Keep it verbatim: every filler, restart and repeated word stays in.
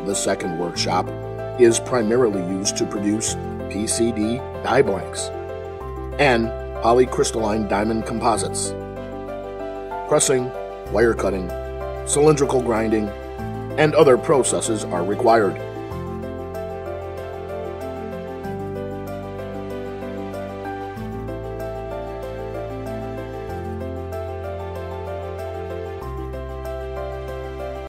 the second workshop, is primarily used to produce P C D die blanks and polycrystalline diamond composites. Pressing, wire cutting, cylindrical grinding, and other processes are required.